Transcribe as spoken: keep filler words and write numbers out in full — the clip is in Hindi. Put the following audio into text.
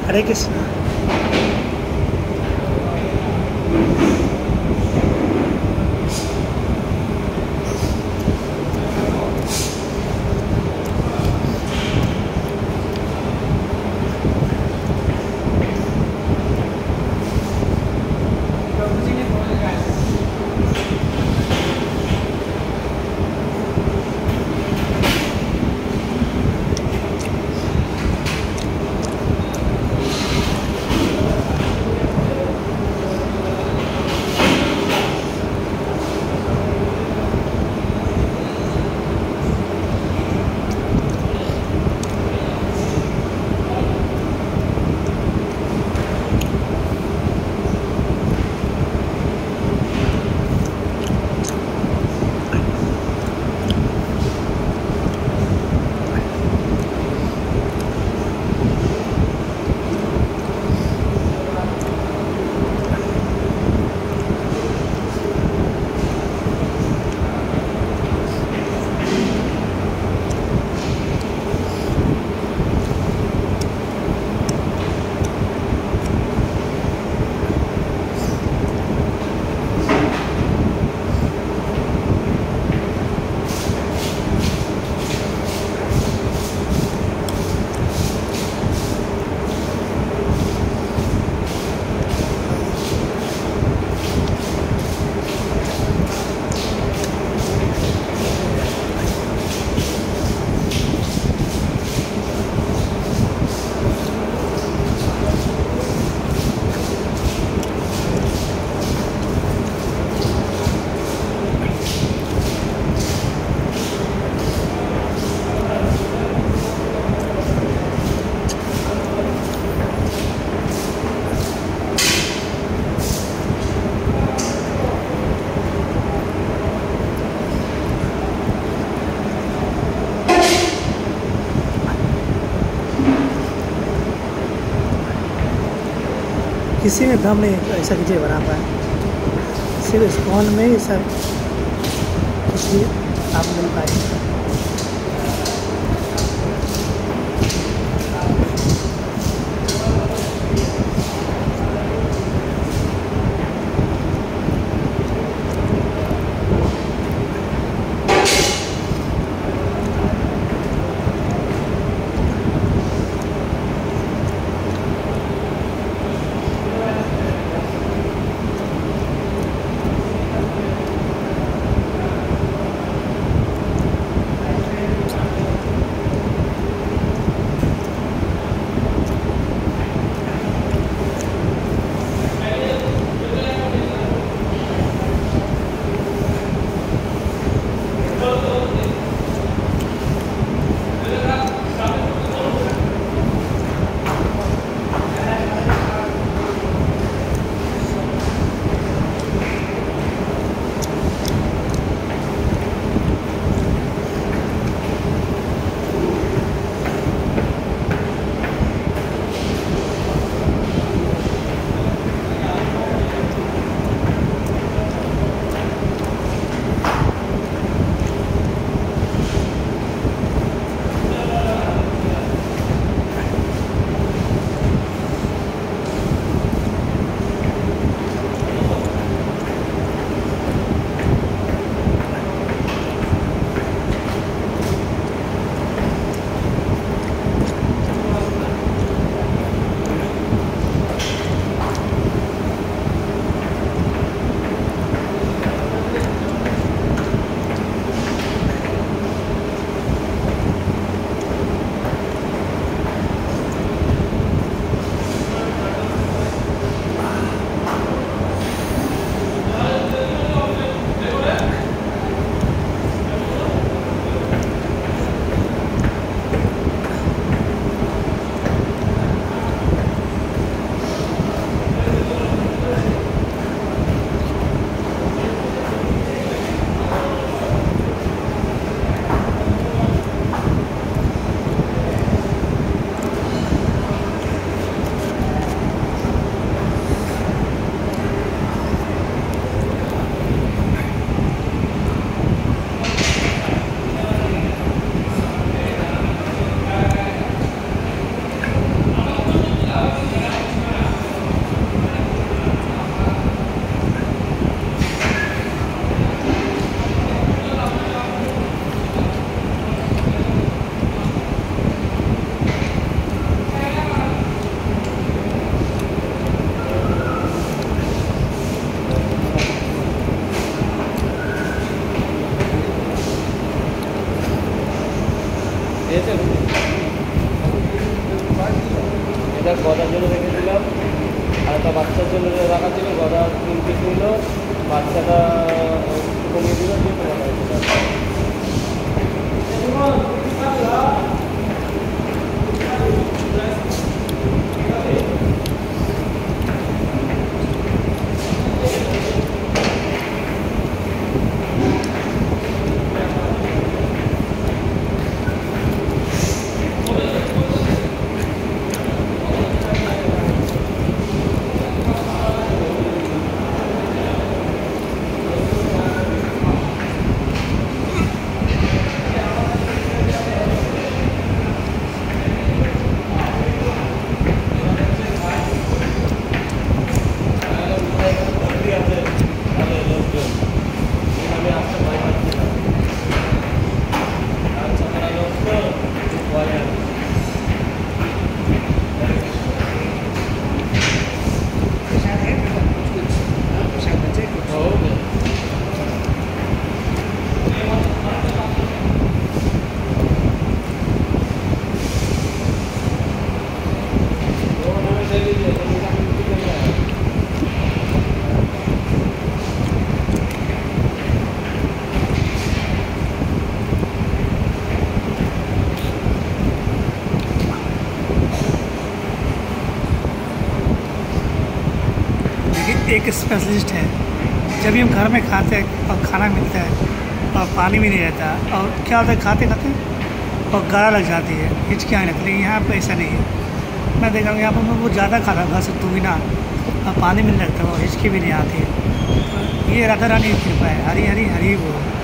हरे कृष्णा। किसी में दम नहीं ऐसा वीडियो बना पाए, सिर्फ इस फोन में ही सब इसलिए आप मिल पाए। এটা গদার জন্য রেখেছিলাম, আর একটা বাচ্চার জন্য রাখা ছিল। গদা তিন পিস নিল, বাচ্চাটা কমিয়ে দিল, দিয়ে তোমার एक स्पेशलिस्ट है। जब भी हम घर में खाते हैं और खाना मिलता है और पानी भी नहीं रहता, और क्या होता है खाते खाते और गाढ़ा लग जाती है, हिचकी आने लगती है। यहाँ पर ऐसा नहीं है। मैं देखा हूँ यहाँ पर मैं बहुत ज़्यादा खाता हूँ घर से दुगना, और पानी मिलने लगता है और हिचकी भी नहीं आती है। तो ये राधा रानी की कृपा है। हरी हरी हरी बोल।